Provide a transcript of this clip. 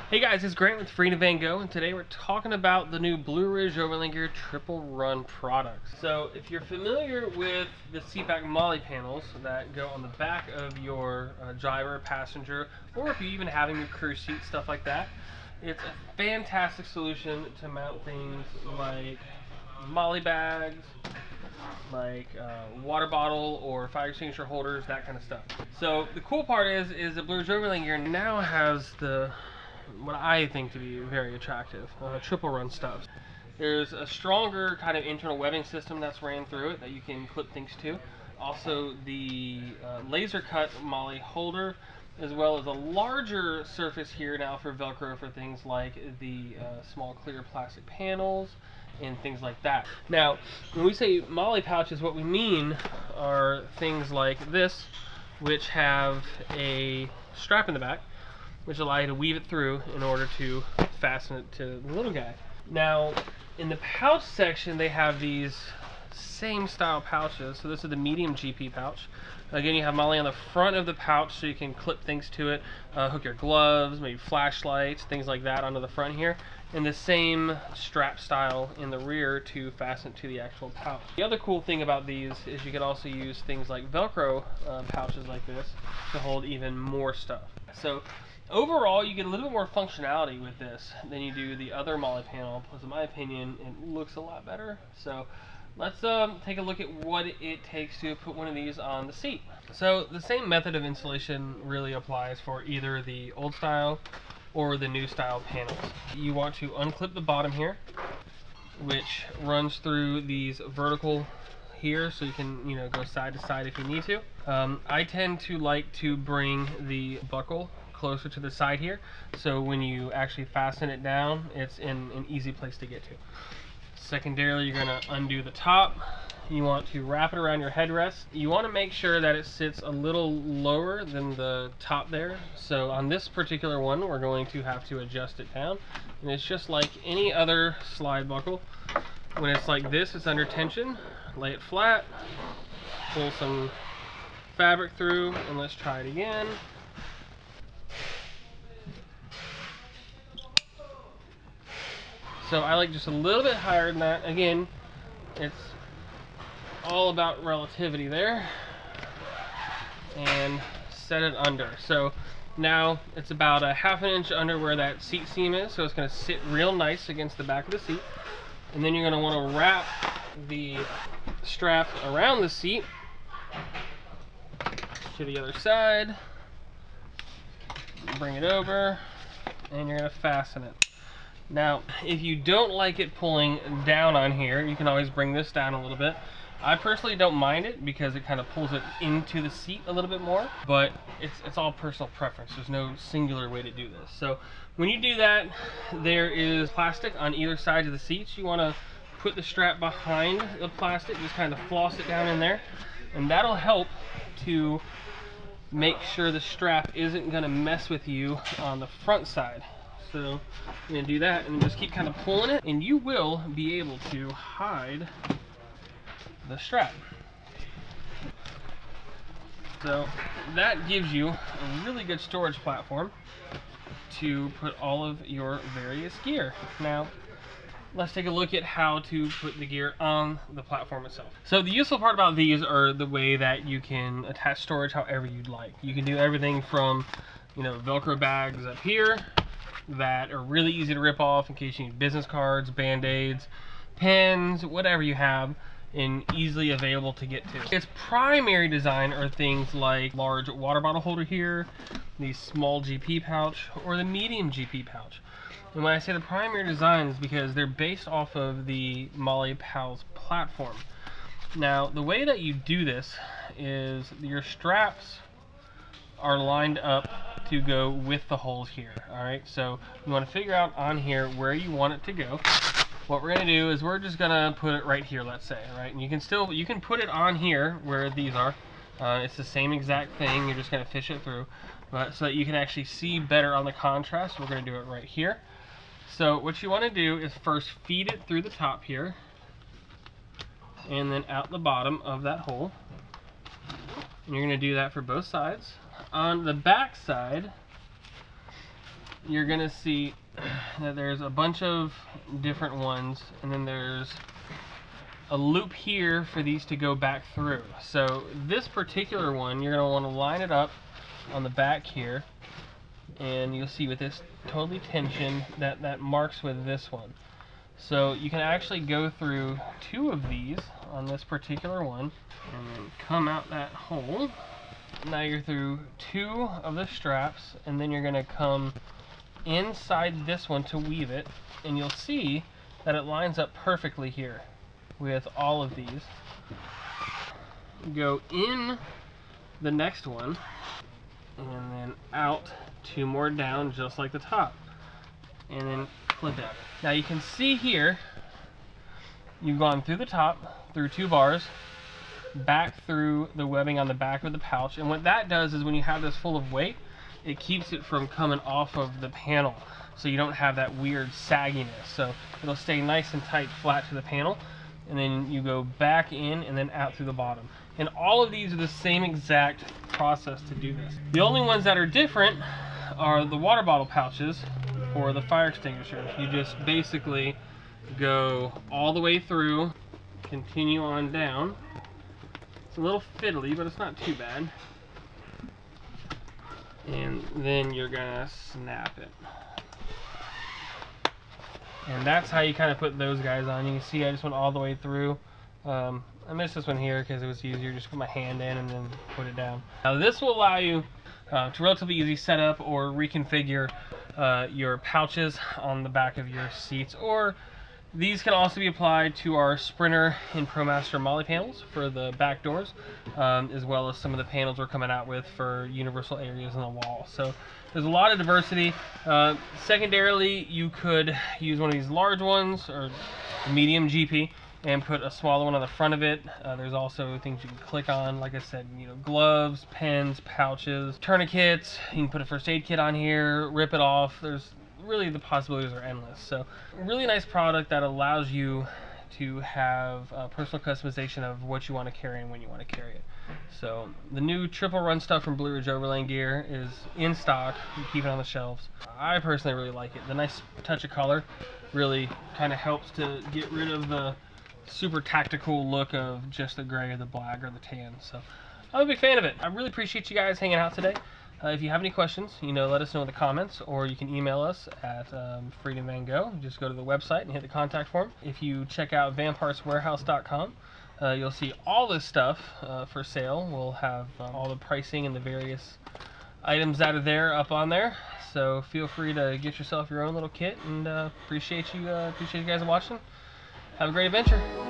Hey guys, it's Grant with Freedom Van Gogh, and today we're talking about the new Blue Ridge Overland Gear Triple Run products. So if you're familiar with the Seat Back MOLLE Panels that go on the back of your driver, passenger, or if you even have in your crew seat, stuff like that, it's a fantastic solution to mount things like MOLLE bags, like water bottle or fire extinguisher holders, that kind of stuff. So the cool part is the Blue Ridge Overland Gear now has what I think to be very attractive triple run stuff. There's a stronger kind of internal webbing system that's ran through it that you can clip things to. Also the laser cut MOLLE holder, as well as a larger surface here now for Velcro for things like the small clear plastic panels and things like that. Now, when we say MOLLE pouches, what we mean are things like this, which have a strap in the back, which allow you to weave it through in order to fasten it to the little guy. Now, in the pouch section, they have these same style pouches. So this is the medium GP pouch. Again, you have MOLLE on the front of the pouch so you can clip things to it, hook your gloves, maybe flashlights, things like that onto the front here. And the same strap style in the rear to fasten it to the actual pouch. The other cool thing about these is you can also use things like Velcro pouches like this to hold even more stuff. So overall, you get a little bit more functionality with this than you do the other MOLLE panel, plus in my opinion, it looks a lot better. So let's take a look at what it takes to put one of these on the seat. So the same method of installation really applies for either the old style or the new style panels. You want to unclip the bottom here, which runs through these vertical here, so you can go side to side if you need to. I tend to like to bring the buckle closer to the side here, so when you actually fasten it down, it's in an easy place to get to. Secondarily, you're going to undo the top. You want to wrap it around your headrest. You want to make sure that it sits a little lower than the top there. So on this particular one, we're going to have to adjust it down. And it's just like any other slide buckle. When it's like this, it's under tension. Lay it flat, pull some fabric through, and let's try it again. So I like just a little bit higher than that. Again, it's all about relativity there. And set it under. So now it's about a ½ inch under where that seat seam is, so it's going to sit real nice against the back of the seat. And then you're going to want to wrap the strap around the seat to the other side. Bring it over, and you're going to fasten it. Now, if you don't like it pulling down on here, you can always bring this down a little bit. I personally don't mind it because it kind of pulls it into the seat a little bit more, but it's all personal preference. There's no singular way to do this. So when you do that, there is plastic on either side of the seats. You want to put the strap behind the plastic, just kind of floss it down in there, and that'll help to make sure the strap isn't going to mess with you on the front side. So I'm going to do that and just keep kind of pulling it, and you will be able to hide the strap. So that gives you a really good storage platform to put all of your various gear. Now let's take a look at how to put the gear on the platform itself. So the useful part about these are the way that you can attach storage however you'd like. You can do everything from Velcro bags up here that are really easy to rip off in case you need business cards, band-aids, pens, whatever you have, and easily available to get to. Its primary design are things like large water bottle holder here, the small GP pouch, or the medium GP pouch. And when I say the primary design is because they're based off of the MOLLE Pals platform. Now, the way that you do this is your straps are lined up to go with the holes here. Alright, so you want to figure out on here where you want it to go. What we're going to do is we're just going to put it right here, let's say, right? And you can put it on here where these are. It's the same exact thing, you're just going to fish it through. But so that you can actually see better on the contrast, we're going to do it right here. So what you want to do is first feed it through the top here, and then out the bottom of that hole. And you're going to do that for both sides. On the back side, you're gonna see that there's a bunch of different ones, and then there's a loop here for these to go back through. So this particular one, you're gonna want to line it up on the back here, and you'll see with this totally tensioned that marks with this one. So you can actually go through 2 of these on this particular one, and then come out that hole. Now you're through 2 of the straps, and then you're gonna come inside this one to weave it, and you'll see that it lines up perfectly here with all of these. Go in the next one, and then out 2 more down, just like the top, and then flip it. Now you can see here, you've gone through the top, through 2 bars, back through the webbing on the back of the pouch, and what that does is when you have this full of weight, it keeps it from coming off of the panel, so you don't have that weird sagginess. So it'll stay nice and tight, flat to the panel, and then you go back in and then out through the bottom. And all of these are the same exact process to do this. The only ones that are different are the water bottle pouches or the fire extinguisher. You just basically go all the way through, continue on down. It's a little fiddly, but it's not too bad. And then you're gonna snap it. And that's how you kind of put those guys on. You can see I just went all the way through. I missed this one here because it was easier just put my hand in and then put it down. Now this will allow you to relatively easy set up or reconfigure your pouches on the back of your seats, or these can also be applied to our Sprinter and ProMaster MOLLE panels for the back doors, as well as some of the panels we're coming out with for universal areas in the wall. So there's a lot of diversity. Secondarily, you could use one of these large ones or medium GP and put a smaller one on the front of it. There's also things you can click on, like I said, you know, gloves, pens, pouches, tourniquets. You can put a first aid kit on here, rip it off. There's really, the possibilities are endless. So a really nice product that allows you to have personal customization of what you want to carry and when you want to carry it. So the new triple run stuff from Blue Ridge Overland gear is in stock. You keep it on the shelves. I personally really like it. The nice touch of color really kind of helps to get rid of the super tactical look of just the gray or the black or the tan. So I'm a big fan of it. I really appreciate you guys hanging out today. If you have any questions, you know, let us know in the comments, or you can email us at Freedom Van Go. Just go to the website and hit the contact form. If you check out vanpartswarehouse.com, you'll see all this stuff for sale. We'll have all the pricing and the various items that are there up on there. So feel free to get yourself your own little kit, and appreciate you guys watching. Have a great adventure.